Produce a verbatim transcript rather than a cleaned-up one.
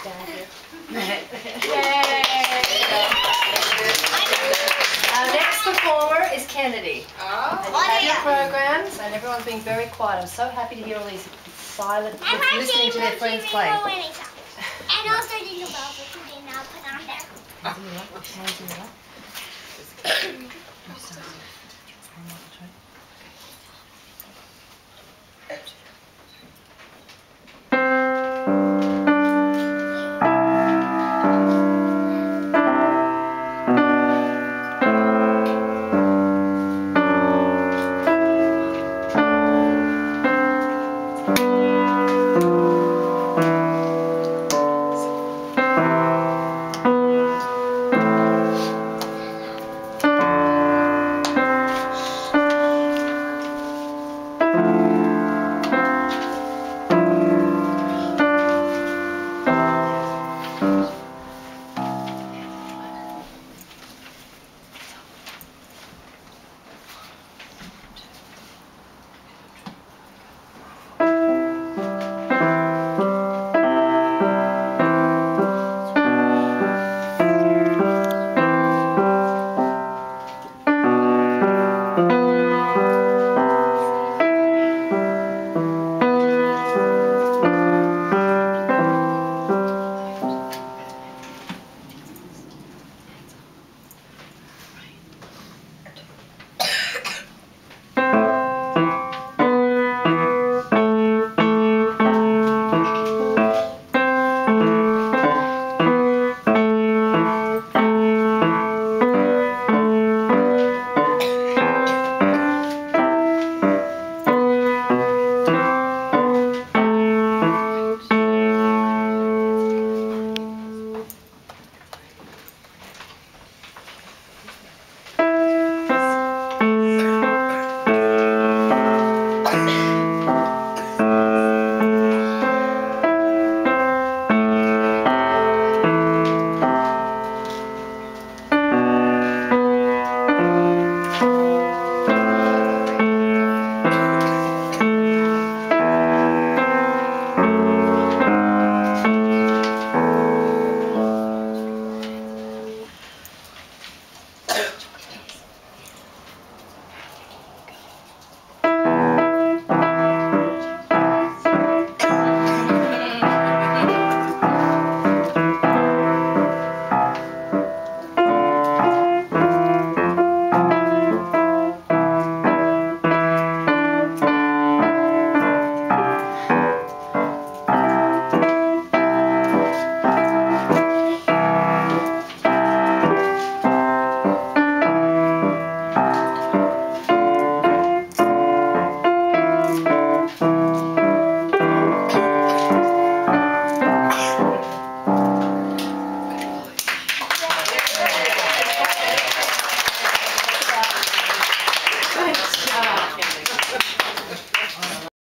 stand here. Yay! Our next performer is Kennedy. Oh. And you have your programs, and everyone's being very quiet. I'm so happy to hear all these silent kids listening to their friends play. And also jingle bells, which we did not put on there. Thank you.